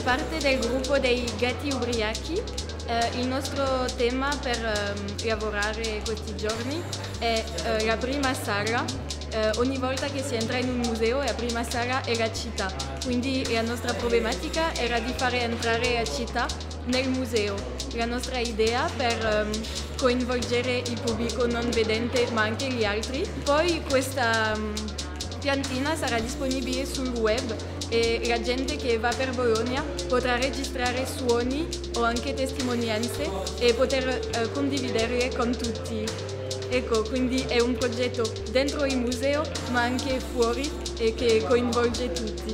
parte del gruppo dei Gatti Ubriachi. Il nostro tema per lavorare questi giorni è la prima sala. Ogni volta che si entra in un museo la prima sala è la città, quindi la nostra problematica era di fare entrare la città nel museo. La nostra idea per coinvolgere il pubblico non vedente ma anche gli altri. Poi questa piantina sarà disponibile sul web e la gente che va per Bologna potrà registrare suoni o anche testimonianze e poter condividerle con tutti. Ecco, quindi è un progetto dentro il museo ma anche fuori e che coinvolge tutti.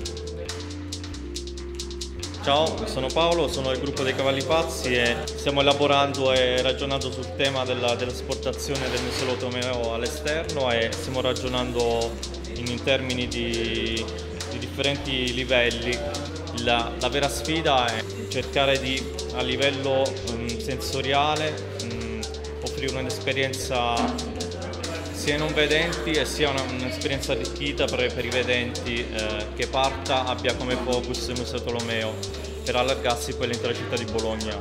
Ciao, sono Paolo, sono del gruppo dei Cavalli Pazzi e stiamo elaborando e ragionando sul tema dell'esportazione del Museo Tomeo all'esterno e stiamo ragionando in termini di differenti livelli. La vera sfida è cercare di, a livello sensoriale, offrire un'esperienza sia ai non vedenti e sia un'esperienza arricchita per i vedenti che abbia come focus il Museo Tolomeo per allargarsi poi all'intera città di Bologna.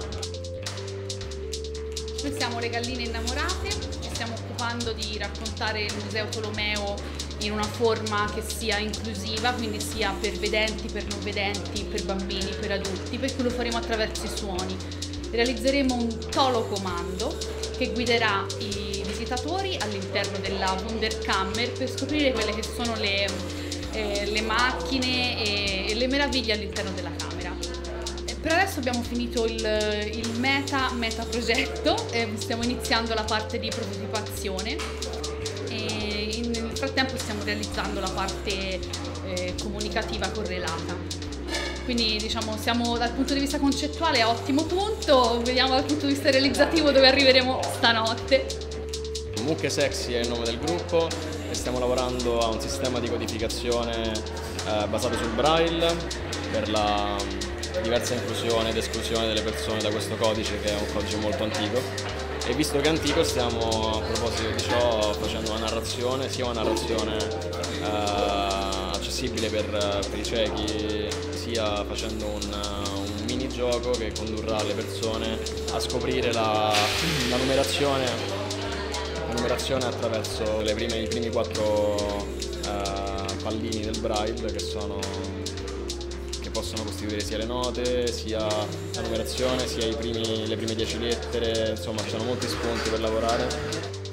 Noi siamo le galline innamorate, ci stiamo occupando di raccontare il Museo Tolomeo in una forma che sia inclusiva, quindi sia per vedenti, per non vedenti, per bambini, per adulti, per cui lo faremo attraverso i suoni. Realizzeremo un Tolo-comando che guiderà i visitatori all'interno della Wunderkammer per scoprire quelle che sono le macchine e le meraviglie all'interno della camera. Per adesso abbiamo finito il meta progetto, stiamo iniziando la parte di prototipazione e nel frattempo stiamo realizzando la parte comunicativa correlata. Quindi diciamo siamo dal punto di vista concettuale a ottimo punto, vediamo dal punto di vista realizzativo dove arriveremo stanotte. Mucche Sexy è il nome del gruppo e stiamo lavorando a un sistema di codificazione basato sul Braille per la diversa inclusione ed esclusione delle persone da questo codice, che è un codice molto antico. E visto che è antico stiamo, a proposito di ciò, facendo una narrazione, sia una narrazione accessibile per i ciechi, sia facendo un minigioco che condurrà le persone a scoprire la numerazione attraverso i primi 4 pallini del Braille che possono costituire sia le note, sia la numerazione, sia le prime 10 lettere. Insomma, ci sono molti spunti per lavorare.